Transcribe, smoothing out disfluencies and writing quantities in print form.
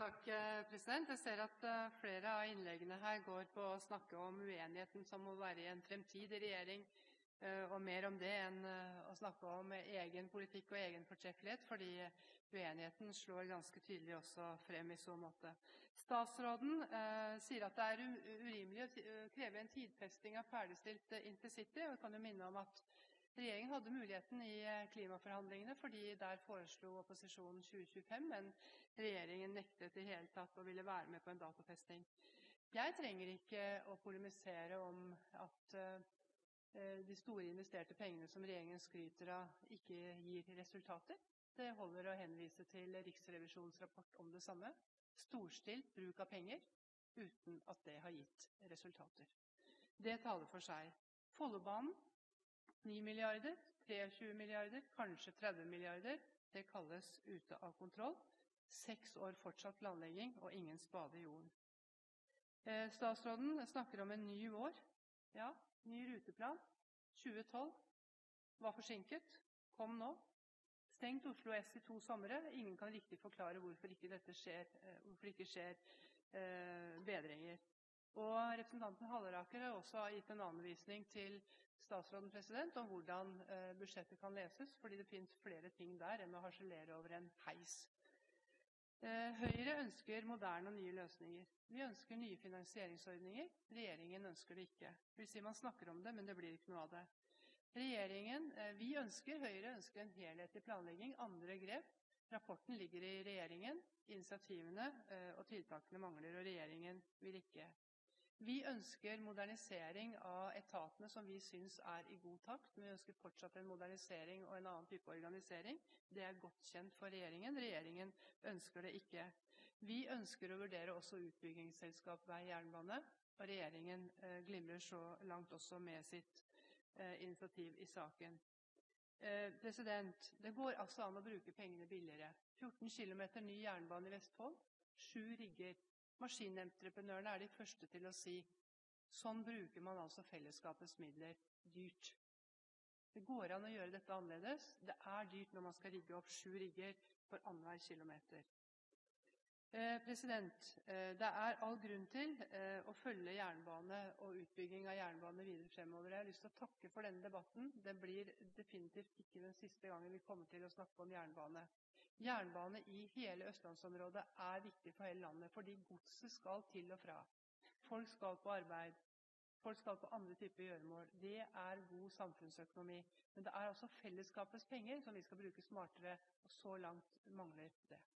Takk, president. Jeg ser at flere av innleggene her går på å snakke om uenigheten som må være i en fremtidig regjering, og mer om det enn å snakke om egen politikk og egen fortreffelighet, fordi uenigheten slår ganske tydelig også frem i så måte. Statsråden sier at det er urimelig å kreve en tidfesting av ferdigstilt intercity, og jeg kan jo minne om at regjeringen hadde muligheten i klimaforhandlingene, fordi der foreslo opposisjonen 2025, men regjeringen nektet i hele tatt å ville være med på en datofesting. Jeg trenger ikke å polemisere om at de store investerte pengene som regjeringen skryter av, ikke gir resultater. Det holder å henvise til Riksrevisjonens rapport om det samme. Storstilt bruk av penger, uten at det har gitt resultater. Det taler for seg. Follobanen, 9 milliarder, 23 milliarder, kanskje 30 milliarder, det kalles ute av kontroll. 6 år fortsatt planlegging, og ingen spade i jorden. Statsråden snakker om en ny vår. Ja, ny ruteplan. 2012 var forsinket. Kom nå. Stengt Oslo S i 2 somre. Ingen kan riktig forklare hvorfor ikke dette skjer, hvorfor ikke skjer bedringer. Og representanten Halleraker har også gitt en anvisning til statsråden, president, om hvordan budsjettet kan leses, fordi det finnes flere ting der enn å harselere over en heis. Høyre ønsker moderne og nye løsninger. Vi ønsker nye finansieringsordninger. Regjeringen ønsker det ikke. Det vil si man snakker om det, men det blir ikke noe av det. Høyre ønsker en helhetlig planlegging, andre grep. Rapporten ligger i regjeringen. Initiativene og tiltakene mangler, og regjeringen vil ikke. Vi ønsker modernisering av etatene som vi synes er i god takt, men vi ønsker fortsatt en modernisering og en annen type organisering. Det er godt kjent for regjeringen. Regjeringen ønsker det ikke. Vi ønsker å vurdere også utbyggingsselskap vei jernbane, og regjeringen glimrer så langt også med sitt initiativ i saken. Det går altså an å bruke pengene billigere. 14 kilometer ny jernbane i Vestfold, 7 rigger. Maskinentreprenørene er de første til å si sånn bruker man altså fellesskapets midler dyrt. Det går an å gjøre dette annerledes. Det er dyrt når man skal rigge opp 7 rigger for annenhver kilometer. Det er all grunn til å følge jernbane og utbygging av jernbane videre fremover. Jeg har lyst til å takke for denne debatten. Det blir definitivt ikke den siste gangen vi kommer til å snakke om jernbane. Jernbane i hele østlandsområdet er viktig for hele landet, fordi godset skal til og fra. Folk skal på arbeid. Folk skal på andre typer gjøremål. Det er god samfunnsøkonomi. Men det er altså fellesskapets penger som vi skal bruke smartere, og så langt mangler det.